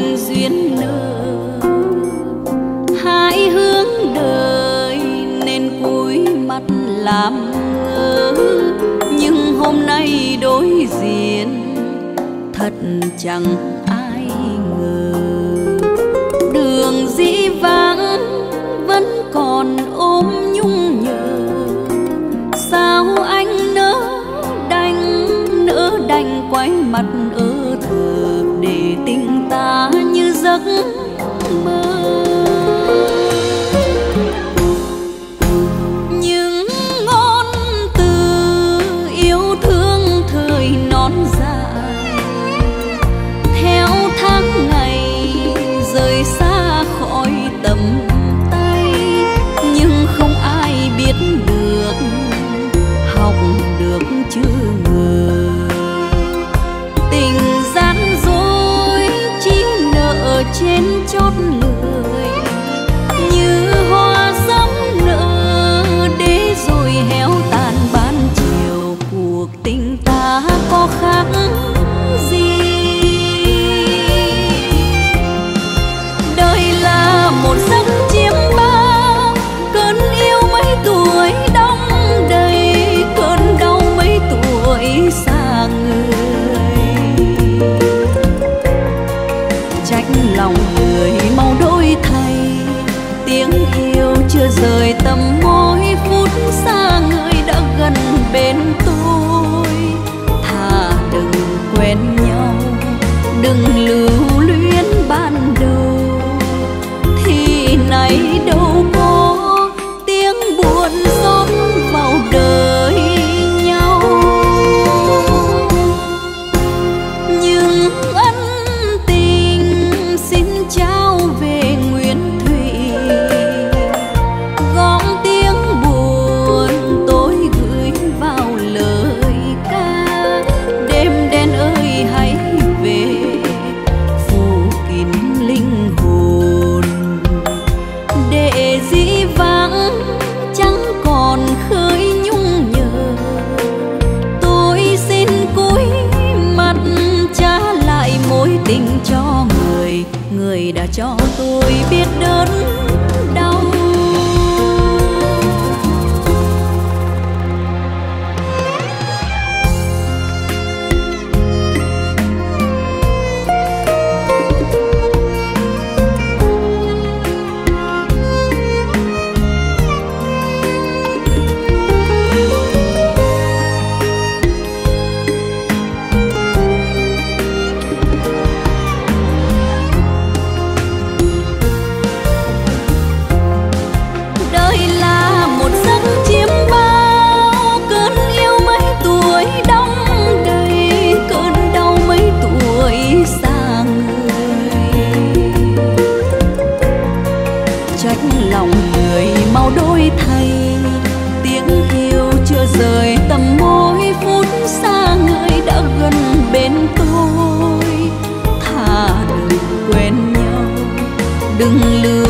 tình duyên nợ, hai hướng đời nên cúi mắt làm ngơ. Nhưng hôm nay đối diện thật chẳng ai ngờ, đường dĩ vãng vẫn còn ôm nhung nhớ. Sao anh nỡ đành quay mặt ơ thờ, để tình ta như giấc mơ. Những ngôn từ yêu thương thời non dài, theo tháng ngày rời xa khỏi tầm tay. Nhưng không ai biết được, học được chưa ngờ, tình gian dối chỉ nợ trên chót lưỡi. Như hoa sớm nở để rồi héo tàn ban chiều, cuộc tình ta có khác gì. Đời là một giấc chiêm bao, cơn yêu mấy tuổi đong đầy, cơn đau mấy tuổi xa người. Trách lòng người mau đổi thay, tiếng yêu chưa rời tầm môi. Phút xa người đã gần bên tôi, thà đừng quen nhau, đừng lưu luyến ban đầu. Thì nay đâu có tiếng buồn xót vào đời nhau. Nhưng ân tình xin trao về nguyên thủy, gom tiếng buồn tôi gửi vào lời ca. Đêm đen ơi hãy về, phủ kín linh hồn, để dĩ vãng chẳng còn khơi nhung nhớ. Tôi xin cúi mặt trả lại mối tình cho người, người đã cho tôi biết đớn đau. Đời là một giấc chiêm bao, cơn yêu mấy tuổi đong đầy, cơn đau mấy tuổi xa người. Trách lòng người mau đổi thay, tiếng yêu chưa rời tầm môi. Phút xa người đã gần bên tôi, thà đừng quen nhau, đừng lưu